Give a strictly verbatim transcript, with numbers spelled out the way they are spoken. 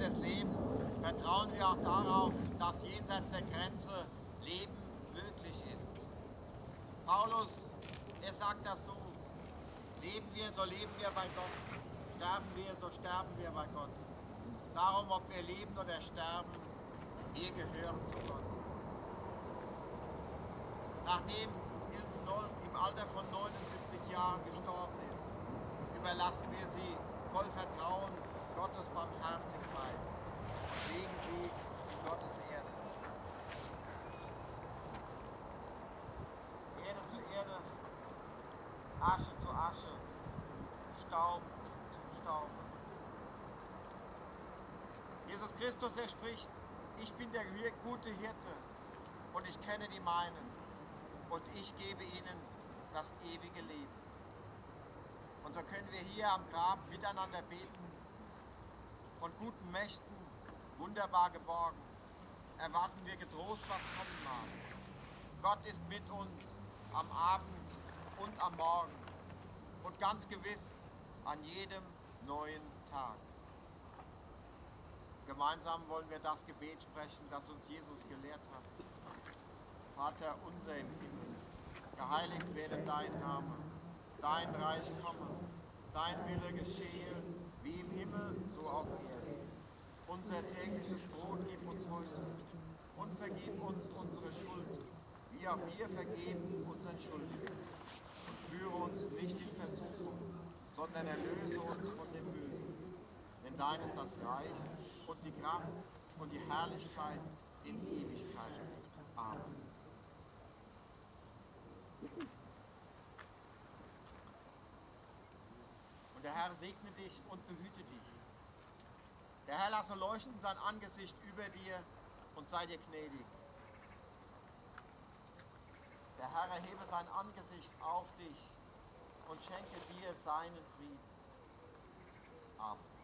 des Lebens vertrauen wir auch darauf, dass jenseits der Grenze Leben möglich ist. Paulus, er sagt das so: Leben wir, so leben wir bei Gott. Sterben wir, so sterben wir bei Gott. Darum, ob wir leben oder sterben, wir gehören zu Gott. Nachdem Ilse Noll im Alter von neunundsiebzig Jahren gestorben ist, überlassen wir sie voll Vertrauen Gottes Barmherzigkeit und legen sie in Gottes Erde. Erde zu Erde, Asche zu Asche, Staub zum Staub. Jesus Christus, er spricht: Ich bin der gute Hirte und ich kenne die meinen und ich gebe ihnen das ewige Leben. Und so können wir hier am Grab miteinander beten: Von guten Mächten wunderbar geborgen, erwarten wir getrost, was kommen mag. Gott ist mit uns am Abend und am Morgen und ganz gewiss an jedem neuen Tag. Gemeinsam wollen wir das Gebet sprechen, das uns Jesus gelehrt hat. Vater unser im Himmel, geheiligt werde dein Name, dein Reich komme, dein Wille geschehe, wie im Himmel, so auf Erden. Unser tägliches Brot gib uns heute und vergib uns unsere Schuld, wie auch wir vergeben unseren Schuldigen. Und führe uns nicht in Versuchung, sondern erlöse uns von dem Bösen. Denn dein ist das Reich und die Kraft und die Herrlichkeit in Ewigkeit. Amen. Und der Herr segne dich und behüte dich. Der Herr lasse leuchten sein Angesicht über dir und sei dir gnädig. Der Herr erhebe sein Angesicht auf dich und schenke dir seinen Frieden. Amen.